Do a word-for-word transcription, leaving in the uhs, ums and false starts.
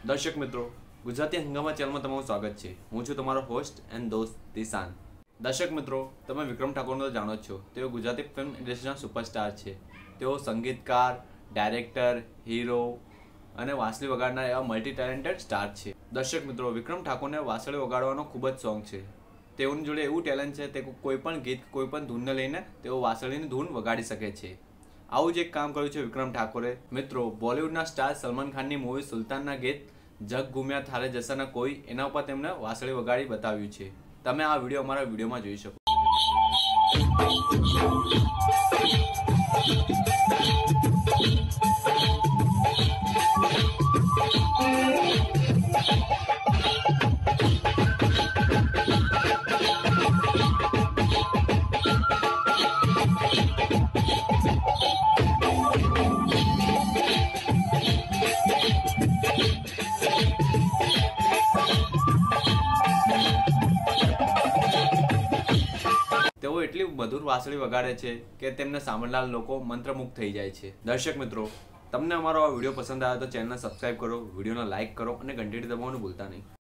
દર્શક મિત્રો, ગુજરાતી હંગામા ચેનલમાં તમારું સ્વાગત છે। હું છું તમારો હોસ્ટ એન્ડ દોસ્ત દિશાન। દર્શક મિત્રો, તમે વિક્રમ ઠાકોરને તો જાણો જ છો। તેઓ ગુજરાતી ફિલ્મ ઇન્ડસ્ટ્રીના સુપરસ્ટાર છે। તેઓ સંગીતકાર, ડાયરેક્ટર, હીરો અને વાંસળી વગાડનાર એવા મલ્ટી ટેલેન્ટેડ સ્ટાર છે। દર્શક મિત્રો, વિક્રમ ઠાકોરને વાંસળી વગાડવાનો ખૂબ જ શોખ છે। તેઓની જોડે એવું ટેલેન્ટ છે તે કોઈ પણ ગીત, કોઈ પણ ધૂનને લઈને તેઓ વાંસળીની ધૂન વગાડી શકે છે। આવું જ એક કામ કર્યું છે વિક્રમ ઠાકોરે। મિત્રો, બોલિવૂડના સ્ટાર સલમાન ખાનની મૂવી સુલતાનના ગીત જગ ઘૂમ્યા થારે જસા ન કોઈ, એના ઉપર તેમણે વાંસળી વગાડી બતાવ્યું છે। તમે આ વિડીયો અમારા વિડીયોમાં જોઈ શકો। તેઓ એટલી મધુર વાંસળી વગાડે છે કે તેમને સાંભળનાર લોકો મંત્રમુગ્ધ થઈ જાય છે। દર્શક મિત્રો, તમને અમારો આ વિડીયો પસંદ આવ્યો તો ચેનલને સબસ્ક્રાઇબ કરો, વિડીયોને લાઇક કરો અને ઘંટડી દબાવવાનું ભૂલતા નહીં।